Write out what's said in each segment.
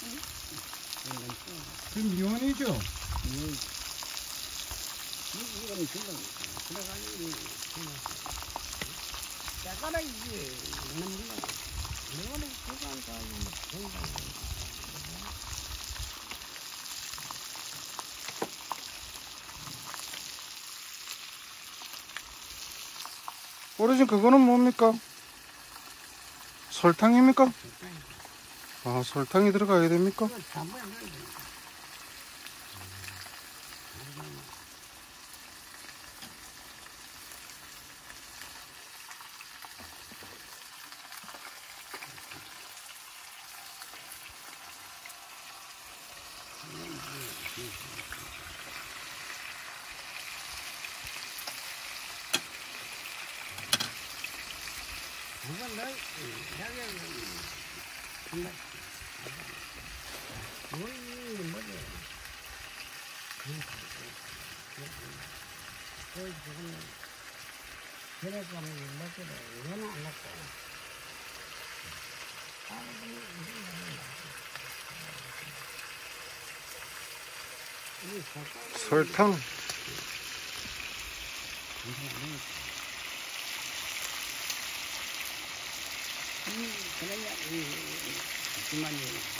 지금 미원이죠? 이거는 금방 들어가니 자가라이지 남기가 이거는 그거가 어르신 그거는 뭡니까? 설탕입니까? 아, 설탕이 들어가야 됩니까? 이건 너 여기 뭐지? 그래서 뭐지? 이거는 안 났고. 설탕. 그래야 그만이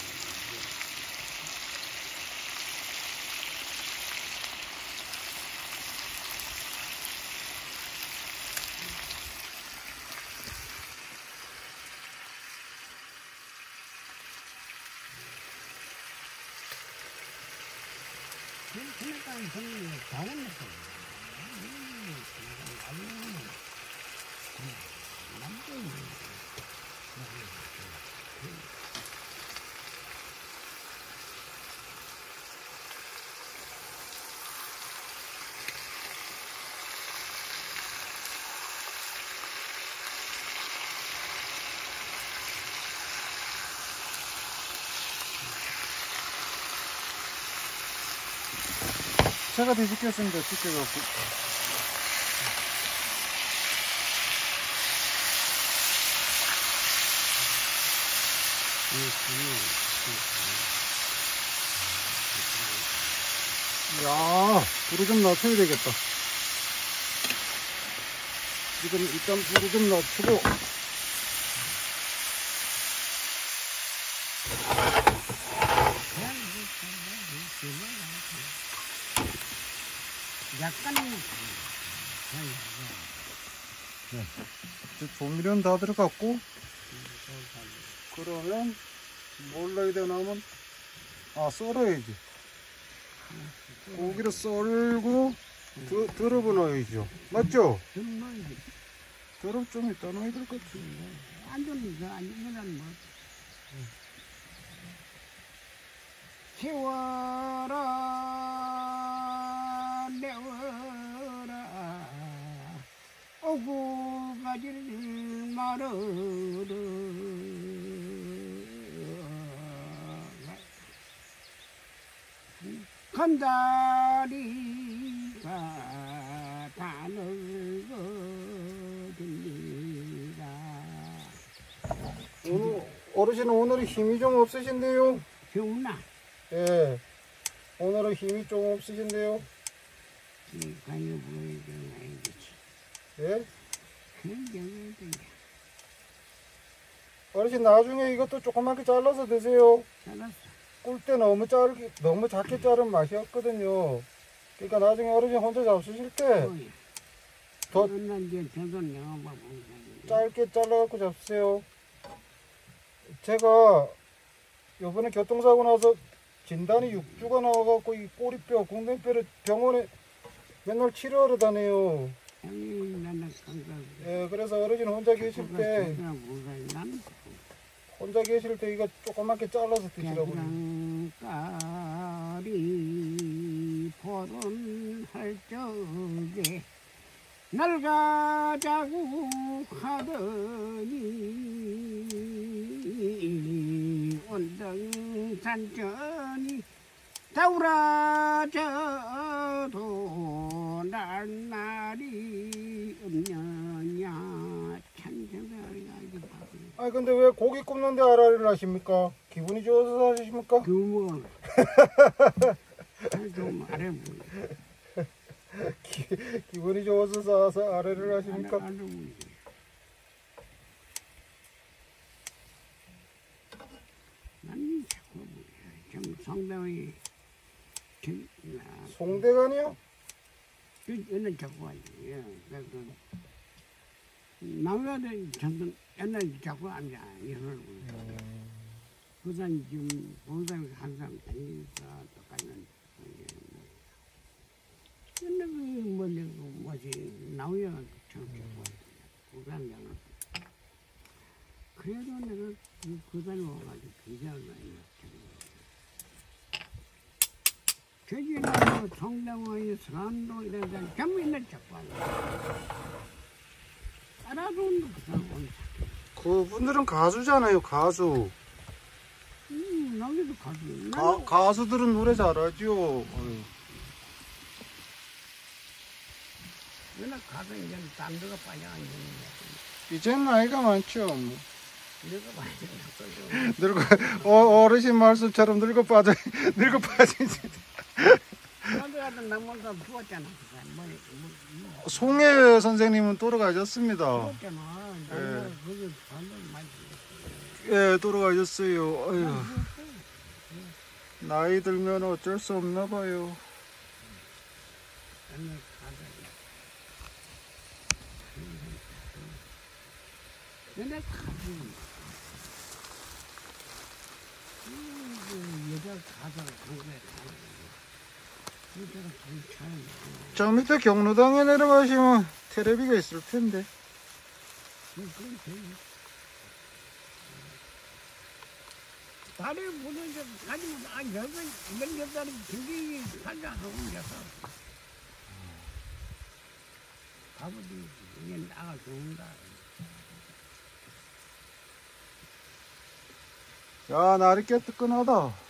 그러니까 저는 다른 느낌. 제가 뒤집겠습니다. 집게갖고. 야, 불을 좀 낮춰야 되겠다. 지금 일단 불을 좀 낮추고. 약간 네. 조미료는 다 들어갔고, 그러면 뭘 넣어야 되나 하면, 아, 썰어야지. 고기를 썰고 드럽을 넣어야죠. 맞죠? 드럽 좀 이따 넣어야 될 것 같아. 완전히 그 아니면 뭐 키워라 내워라 오고 가질 말어라 건다리가 다 늙어듭니다. 어르신은 오늘은 힘이 좀 없으신데요? 좋나? 예. 오늘은 힘이 좀 없으신데요? 가요 보여줘야겠지. 예? 그런 경우도 어르신 나중에 이것도 조그맣게 잘라서 드세요. 잘랐어. 꿀 때 너무 작게 자르면 맛이 없거든요. 그러니까 나중에 어르신 혼자 잡수실 때 더 짧게 잘라갖고 잡수세요. 제가 요번에 교통사고 나서 진단이 6주가 나와갖고 이 꼬리뼈, 궁뎅뼈를 병원에 맨날 치료하러 다녀요. 예, 그래서 어르신 혼자 계실 때 이거 조그맣게 잘라서 드시라고요. 까리 포론할 적에 날 가자고 하더니 온등산전이 다우라져도 날날이 없느냐 참 생각이 나지. 아니 근데 왜 고기 굽는데 알아리를 하십니까? 기분이 좋아서 사십니까? 규모 좀 아래 보여. 기분이 좋아서 사서 아래를 하십니까? 아래 보이지. 난 자꾸 좀 상당히 송대간이요? 옛날 자꾸 하지. 그래서 남자들 전부 옛날 자꾸 앉아 이러고. 부산 지금 본산 항상 다니니까 똑같은 옛날 뭐지 나오야 참 자꾸 부산 장은. 그래도 내가 부산에 와가지고 비자를 많이 저기는 성당원이 서남도 이런 데 전부 있는 작관. 알아도는 그 사람 온 그분들은 가수잖아요, 가수. 나기도 가수. 가수들은 노래 잘하죠. 어휴. 맨날 가서 이제 딴 데가 빠져가지고. 이제는 나이가 많죠. 뭐. 내가 많이 늙어 어르신 말씀처럼 늙어 빠지지. 나도 하던 남원사 부었잖아. 송혜 선생님은 돌아가셨습니다. 부었잖아. 내가 거기 반을 많이 예, 돌아가셨어요. 어휴. 나이 들면 어쩔 수 없나 봐요. 맨날 가서. 맨날 가서. 여자 가서 그거에 여자가 괜찮아. 저 밑에 경로당에 내려가시면 테레비가 있을 텐데. 그건 되지. 다리 보는 게 가지고 이런 여자는 굉장히 살자하고 있어서 아버지 이게 나가 좋은가. 야, 날이 깨뜨끈하다.